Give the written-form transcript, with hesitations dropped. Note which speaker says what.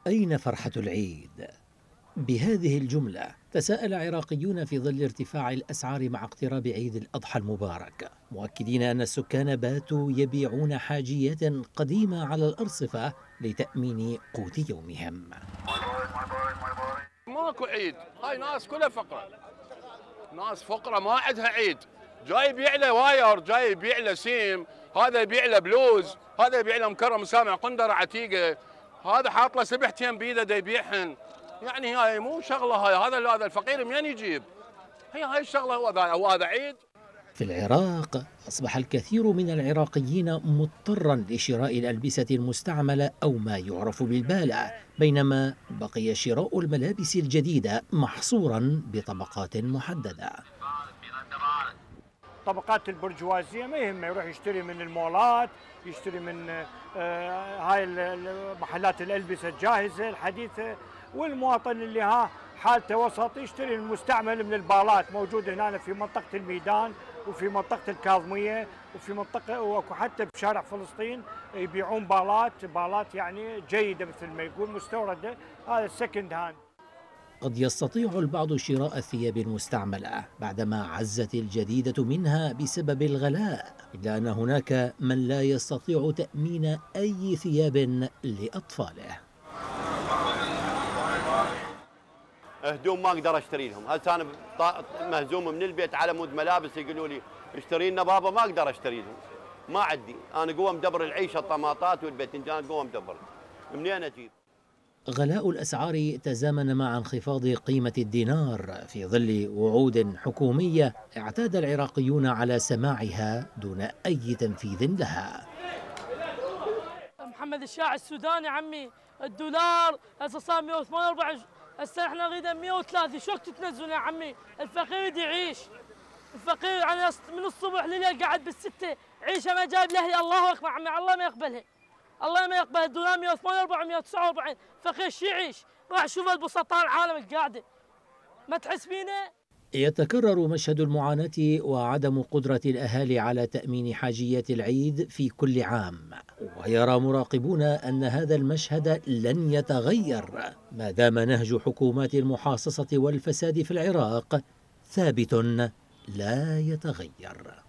Speaker 1: أين فرحة العيد؟ بهذه الجملة تساءل عراقيون في ظل ارتفاع الأسعار مع اقتراب عيد الأضحى المبارك، مؤكدين أن السكان باتوا يبيعون حاجيات قديمة على الأرصفة لتأمين قوت يومهم.
Speaker 2: ماكو عيد، هاي ناس كلها فقرة، ناس فقرة ما عندها عيد، جاي يبيع له واير، جاي يبيع له سيم، هذا يبيع له بلوز، هذا يبيع له مكرم مسامع قندرة عتيقة، هذا حاط له سبحتين بيده دا يبيعهن، يعني هاي مو شغلة، هذا الفقير منين يجيب؟ هاي الشغلة هو هذا عيد؟
Speaker 1: في العراق أصبح الكثير من العراقيين مضطرا لشراء الألبسة المستعملة أو ما يعرف بالبالة، بينما بقي شراء الملابس الجديدة محصورا بطبقات محددة.
Speaker 3: طبقات البرجوازية ما يهمه، يروح يشتري من المولات، يشتري من هاي محلات الألبسة الجاهزة الحديثة، والمواطن اللي حالته وسط يشتري المستعمل من البالات، موجود هنا في منطقة الميدان وفي منطقة الكاظمية وفي منطقة وحتى بشارع فلسطين يبيعون بالات يعني جيدة مثل ما يقول مستوردة، هذا السكند هاند.
Speaker 1: قد يستطيع البعض شراء الثياب المستعملة بعدما عزت الجديدة منها بسبب الغلاء، إلا أن هناك من لا يستطيع تأمين أي ثياب لأطفاله.
Speaker 4: هدوم ما اقدر اشتري لهم، هسه انا مهزوم من البيت على مود ملابس، يقولوا لي اشتري لنا بابا، ما اقدر اشتري لهم، ما عندي، انا قوه مدبر العيشه، الطماطات والباذنجان قوه مدبر، منين اجيب؟
Speaker 1: غلاء الأسعار تزامن مع انخفاض قيمة الدينار في ظل وعود حكومية اعتاد العراقيون على سماعها دون أي تنفيذ لها.
Speaker 5: محمد الشاعر السوداني عمي، الدولار هسه صار 148، هسه احنا نريد 103، شو وقت تنزلون يا عمي؟ الفقير يعيش، الفقير انا من الصبح لليل قاعد بالستة، عيشه ما جايب لاهلي، الله اكبر عمي، الله ما يقبلها، الله ما يقبل. الدولار 148 149، فقير شو يعيش؟ راح شوف البسطاء العالم القاعده، ما تحس بينا؟
Speaker 1: يتكرر مشهد المعاناة وعدم قدرة الأهالي على تأمين حاجيات العيد في كل عام، ويرى مراقبون أن هذا المشهد لن يتغير ما دام نهج حكومات المحاصصة والفساد في العراق ثابت لا يتغير.